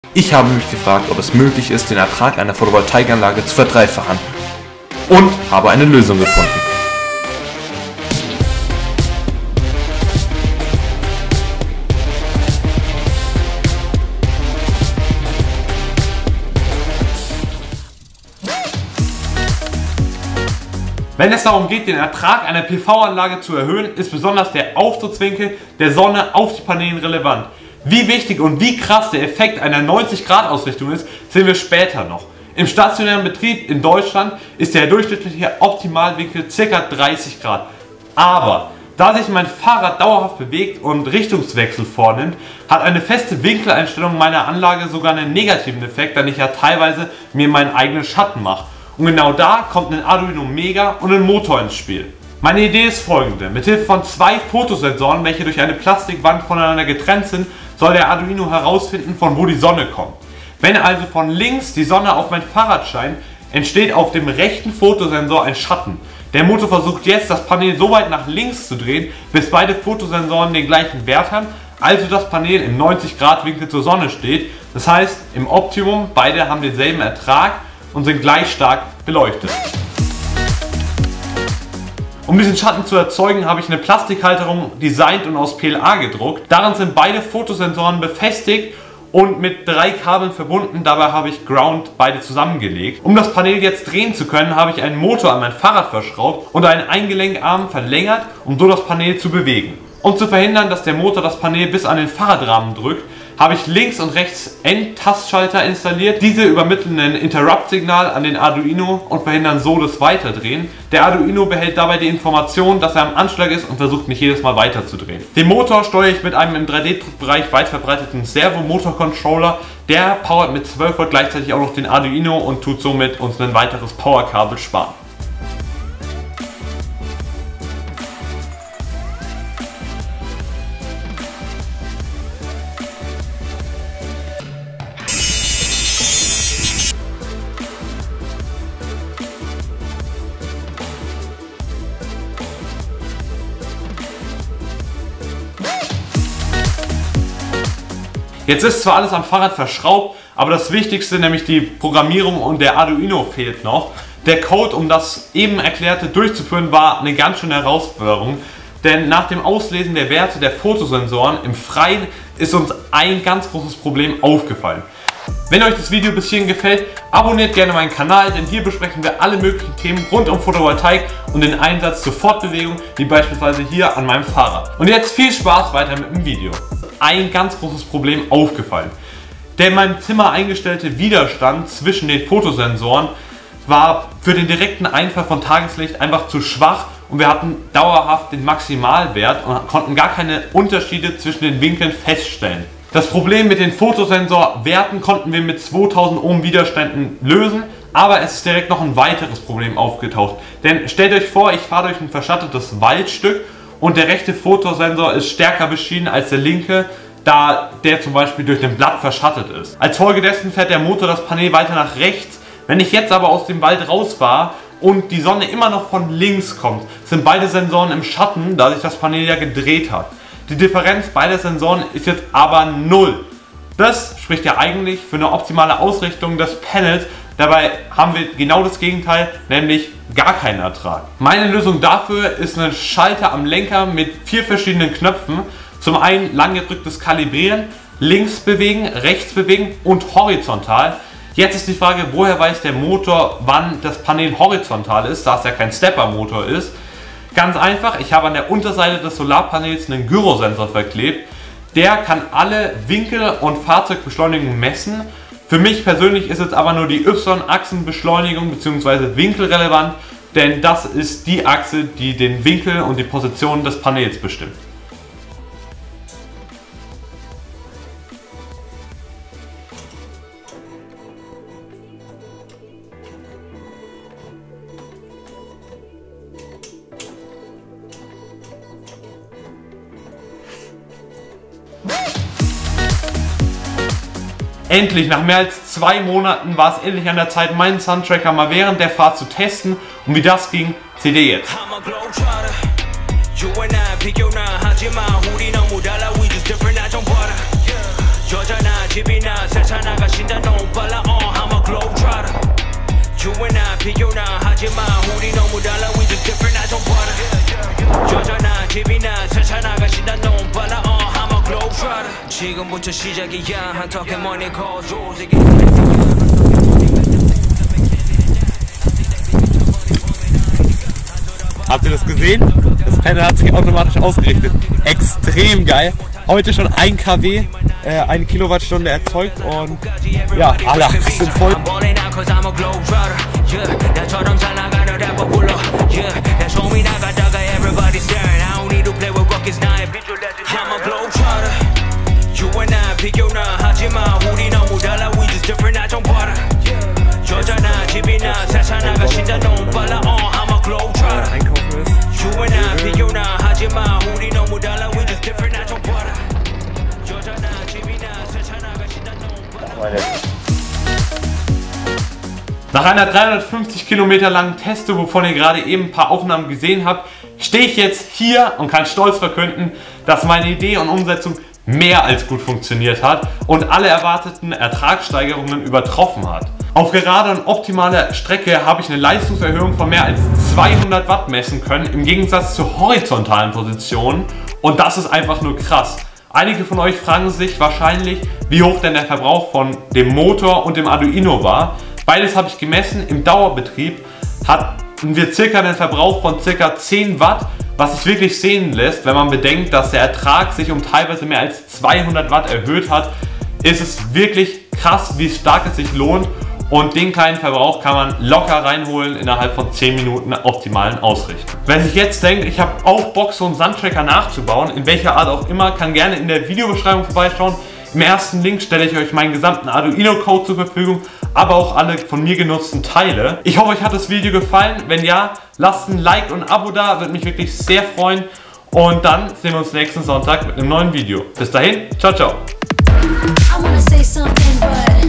Ich habe mich gefragt, ob es möglich ist, den Ertrag einer Photovoltaikanlage zu verdreifachen und habe eine Lösung gefunden. Wenn es darum geht, den Ertrag einer PV-Anlage zu erhöhen, ist besonders der Auftrittswinkel der Sonne auf die Paneele relevant. Wie wichtig und wie krass der Effekt einer 90-Grad-Ausrichtung ist, sehen wir später noch. Im stationären Betrieb in Deutschland ist der durchschnittliche Optimalwinkel ca. 30 Grad. Aber da sich mein Fahrrad dauerhaft bewegt und Richtungswechsel vornimmt, hat eine feste Winkeleinstellung meiner Anlage sogar einen negativen Effekt, da ich ja teilweise mir meinen eigenen Schatten mache. Und genau da kommt ein Arduino Mega und ein Motor ins Spiel. Meine Idee ist folgende: Mithilfe von zwei Fotosensoren, welche durch eine Plastikwand voneinander getrennt sind, soll der Arduino herausfinden, von wo die Sonne kommt. Wenn also von links die Sonne auf mein Fahrrad scheint, entsteht auf dem rechten Fotosensor ein Schatten. Der Motor versucht jetzt, das Panel so weit nach links zu drehen, bis beide Fotosensoren den gleichen Wert haben, also das Panel im 90-Grad-Winkel zur Sonne steht. Das heißt, im Optimum, beide haben denselben Ertrag und sind gleich stark beleuchtet. Um diesen Schatten zu erzeugen, habe ich eine Plastikhalterung designt und aus PLA gedruckt. Daran sind beide Fotosensoren befestigt und mit 3 Kabeln verbunden. Dabei habe ich Ground beide zusammengelegt. Um das Panel jetzt drehen zu können, habe ich einen Motor an mein Fahrrad verschraubt und einen Eingelenkarm verlängert, um so das Panel zu bewegen. Um zu verhindern, dass der Motor das Panel bis an den Fahrradrahmen drückt, habe ich links und rechts Endtastschalter installiert. Diese übermitteln ein Interrupt-Signal an den Arduino und verhindern so das Weiterdrehen. Der Arduino behält dabei die Information, dass er am Anschlag ist und versucht nicht jedes Mal weiterzudrehen. Den Motor steuere ich mit einem im 3D-Druckbereich weit verbreiteten Servo-Motor-Controller. Der powert mit 12 Volt gleichzeitig auch noch den Arduino und tut somit uns ein weiteres Powerkabel sparen. Jetzt ist zwar alles am Fahrrad verschraubt, aber das Wichtigste, nämlich die Programmierung und der Arduino, fehlt noch. Der Code, um das eben Erklärte durchzuführen, war eine ganz schöne Herausforderung, denn nach dem Auslesen der Werte der Fotosensoren im Freien ist uns ein ganz großes Problem aufgefallen. Wenn euch das Video bis hierhin gefällt, abonniert gerne meinen Kanal, denn hier besprechen wir alle möglichen Themen rund um Photovoltaik und den Einsatz zur Fortbewegung, wie beispielsweise hier an meinem Fahrrad. Und jetzt viel Spaß weiter mit dem Video. Ein ganz großes Problem aufgefallen. Der in meinem Zimmer eingestellte Widerstand zwischen den Fotosensoren war für den direkten Einfall von Tageslicht einfach zu schwach und wir hatten dauerhaft den Maximalwert und konnten gar keine Unterschiede zwischen den Winkeln feststellen. Das Problem mit den Fotosensorwerten konnten wir mit 2000 Ohm Widerständen lösen, aber es ist direkt noch ein weiteres Problem aufgetaucht. Denn stellt euch vor, ich fahre durch ein verschattetes Waldstück und der rechte Fotosensor ist stärker beschienen als der linke, da der zum Beispiel durch ein Blatt verschattet ist. Als Folge dessen fährt der Motor das Panel weiter nach rechts. Wenn ich jetzt aber aus dem Wald rausfahre und die Sonne immer noch von links kommt, sind beide Sensoren im Schatten, da sich das Panel ja gedreht hat. Die Differenz beider Sensoren ist jetzt aber 0. Das spricht ja eigentlich für eine optimale Ausrichtung des Panels. Dabei haben wir genau das Gegenteil, nämlich gar keinen Ertrag. Meine Lösung dafür ist ein Schalter am Lenker mit 4 verschiedenen Knöpfen. Zum einen lang gedrücktes Kalibrieren, links bewegen, rechts bewegen und horizontal. Jetzt ist die Frage, woher weiß der Motor, wann das Panel horizontal ist, da es ja kein Stepper-Motor ist. Ganz einfach, ich habe an der Unterseite des Solarpanels einen Gyrosensor verklebt. Der kann alle Winkel und Fahrzeugbeschleunigung messen. Für mich persönlich ist jetzt aber nur die Y-Achsenbeschleunigung bzw. Winkel relevant, denn das ist die Achse, die den Winkel und die Position des Panels bestimmt. Endlich, nach mehr als 2 Monaten war es endlich an der Zeit, meinen Suntracker mal während der Fahrt zu testen. Und wie das ging, seht ihr jetzt. 지금부터 시작이야 한턱에 money calls. Habt ihr das gesehen? Das Panel hat sich automatisch ausgerichtet. Extrem geil. Heute schon 1 kW, 1 Kilowattstunde erzeugt und ja, alle sind voll. Nach einer 350 Kilometer langen Testtour, wovon ihr gerade eben ein paar Aufnahmen gesehen habt, stehe ich jetzt hier und kann stolz verkünden, dass meine Idee und Umsetzung mehr als gut funktioniert hat und alle erwarteten Ertragssteigerungen übertroffen hat. Auf gerader und optimaler Strecke habe ich eine Leistungserhöhung von mehr als 200 Watt messen können, im Gegensatz zu horizontalen Positionen, und das ist einfach nur krass. Einige von euch fragen sich wahrscheinlich, wie hoch denn der Verbrauch von dem Motor und dem Arduino war. Beides habe ich gemessen. Im Dauerbetrieb hatten wir circa einen Verbrauch von circa 10 Watt, was sich wirklich sehen lässt, wenn man bedenkt, dass der Ertrag sich um teilweise mehr als 200 Watt erhöht hat. Ist es wirklich krass, wie stark es sich lohnt, und den kleinen Verbrauch kann man locker reinholen innerhalb von 10 Minuten optimalen Ausrichten. Wer sich jetzt denkt, ich habe auch Bock, so einen Sandtracker nachzubauen, in welcher Art auch immer, kann gerne in der Videobeschreibung vorbeischauen. Im ersten Link stelle ich euch meinen gesamten Arduino-Code zur Verfügung, aber auch alle von mir genutzten Teile. Ich hoffe, euch hat das Video gefallen. Wenn ja, lasst ein Like und ein Abo da, würde mich wirklich sehr freuen. Und dann sehen wir uns nächsten Sonntag mit einem neuen Video. Bis dahin, ciao, ciao.